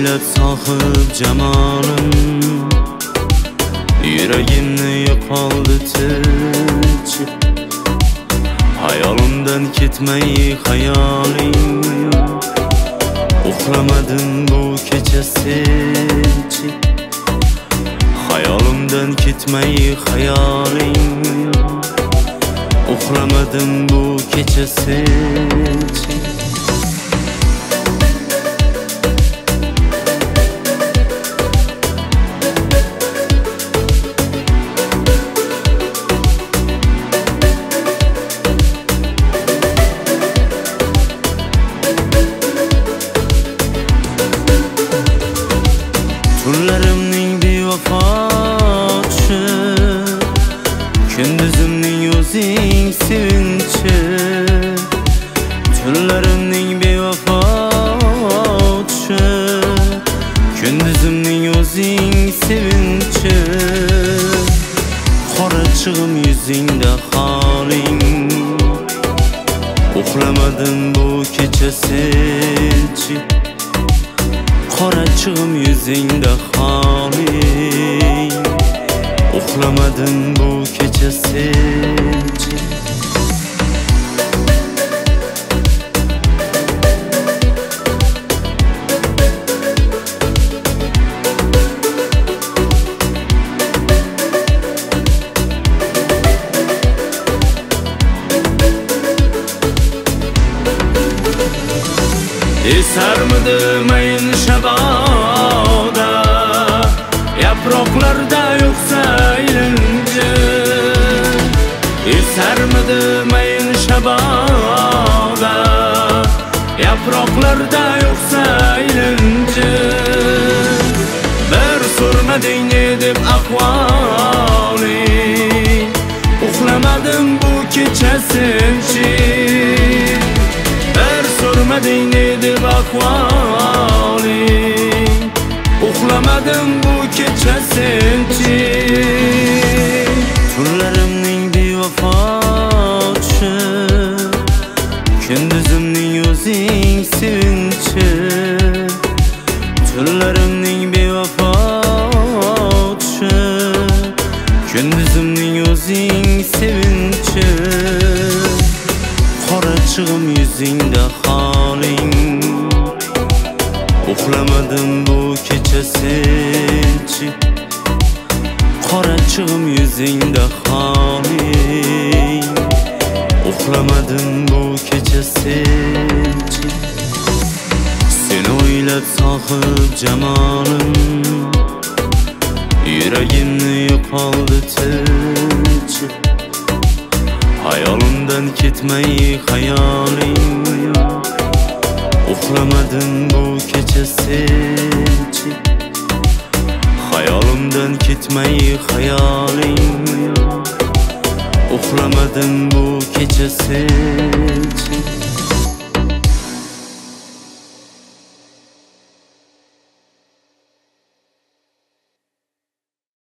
o'ylab sohib jamolim, yuragimni yo'qoldi tinchib. Hayolimdan ketmay hayoling, uxlamadim bu kecha senchi. Hayolimdan ketmay hayoling, uxlamadim bu kecha senchi. Tunlarimning bevafo tushi, kunduzimning o'zing sevinchi. Tunlarimning bevafo tushi, kunduzimning o'zing sevinchi. Qora chig'im yuzingda holing, uxlamadim bu kecha senchi. Qora chig'im yuzingda holing, uxlamadim bu kecha senchi. Esarmidi mayin shaboda, yaproqlarda yo'qsa ilinji. Esarmidi mayin shaboda, yaproqlarda yo'qsa ilinji. Bir so'rmading ne deb ahvoling, uxlamadim bu kecha senchi. Sormading ne deb ahvoling, uxlamadim bu kecha senchi. Tunlarimning bevafo tushi, kunduzimning o'zing sevinchi. Tunlarimning bevafo tushi, kunduzimning o'zing sevinchi. Qora chig'im yuzingda holing, uxlamadim bu kecha senchi. Qora chig'im yuzingda holing, uxlamadim bu kecha senchi. Seni o'ylab sohib jamolim, yuragimni yo'qoldi tinchib. Hayolimdan ketmay hayoling, uxlamadim bu kecha senchi. Hayolimdan ketmay hayoling, uxlamadim bu kecha senchi.